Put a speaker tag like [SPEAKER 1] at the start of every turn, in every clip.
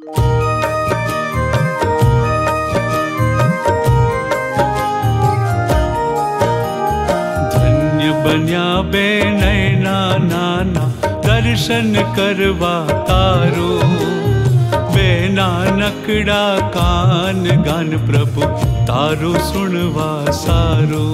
[SPEAKER 1] धन्य बन्या बे नैना नाना दर्शन करवा तारो, बे नानकड़ा कान गान प्रभु तारो सुनवा सारो।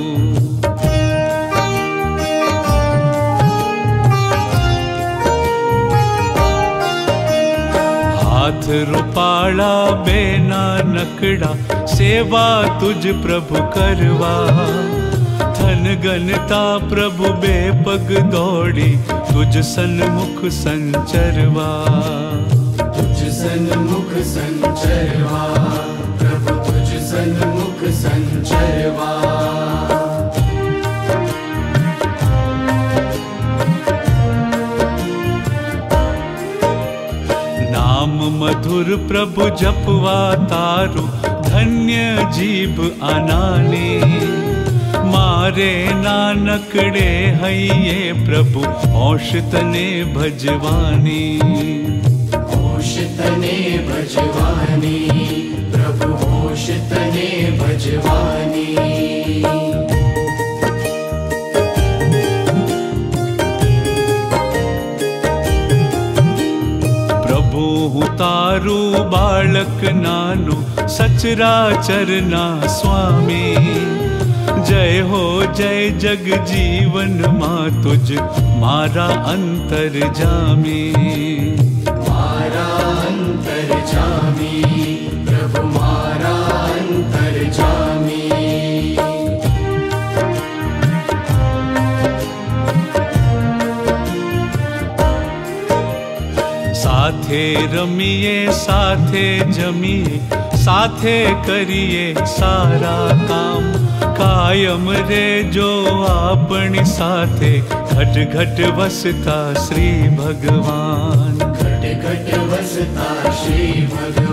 [SPEAKER 1] हाथ रूपाला बे नानकड़ा सेवा तुझ प्रभु करवा, धन गनता प्रभु बेपग दौड़ी तुझ सन्मुख संचरवा।
[SPEAKER 2] तुझ सन्मुख संचरवा प्रभु, तुझ सन्मुख संचरवा।
[SPEAKER 1] नाम मधुर प्रभु जपवा तारो, धन्य जीव आनाने। मारे नानकड़े हइये प्रभु होश तने भजवानी।
[SPEAKER 2] होश तने भजवानी प्रभु, होश तने भजवानी।
[SPEAKER 1] प्रभु हूँ तारू बालक नानो, सचराचर ना स्वामी। जय हो जय जग जीवन माँ तुझ मारा अंतर जामी।
[SPEAKER 2] मारा अंतर जामी प्रभु, मारा अंतर जामी।
[SPEAKER 1] साथे रमिए साथे जमिए, साथे करिए सारा काम। कायम रे जो अपनी साथे, घट घट वसता श्री भगवान।
[SPEAKER 2] घट घट वसता श्री भगवान।